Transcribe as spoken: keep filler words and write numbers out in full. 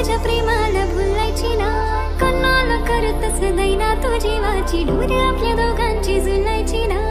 माझ्या प्रेमाला भुलायची ना, कन्नाला करतस दैना तू जीवाची डोरी आपल्या दोघांची झुलायची ना.